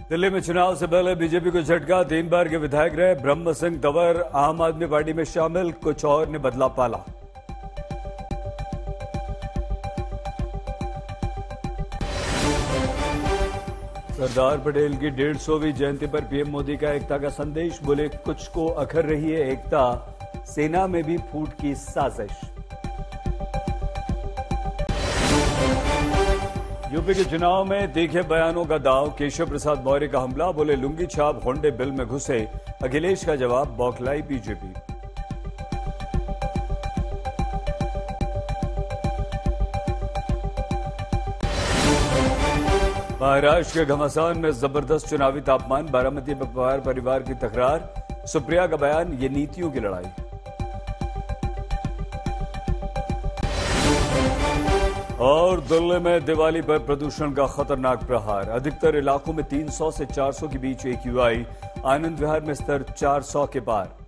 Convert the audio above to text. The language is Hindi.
दिल्ली में चुनाव से पहले बीजेपी को झटका। 3 बार के विधायक रहे ब्रह्म सिंह तंवर आम आदमी पार्टी में शामिल, कुछ और ने बदला पाला। सरदार पटेल की 150वीं जयंती पर पीएम मोदी का एकता का संदेश। बोले, कुछ को अखर रही है एकता, सेना में भी फूट की साजिश। यूपी के चुनाव में तीखे बयानों का दाव। केशव प्रसाद मौर्य का हमला। बोले, लुंगी छाप होंडे बिल में घुसे। अखिलेश का जवाब, बौखलाई बीजेपी। महाराष्ट्र के घमासान में जबरदस्त चुनावी तापमान। बारामती में पवार परिवार की तकरार। सुप्रिया का बयान, ये नीतियों की लड़ाई। और दिल्ली में दिवाली पर प्रदूषण का खतरनाक प्रहार। अधिकतर इलाकों में 300 से 400 के बीच AQI। आनंद विहार में स्तर 400 के पार।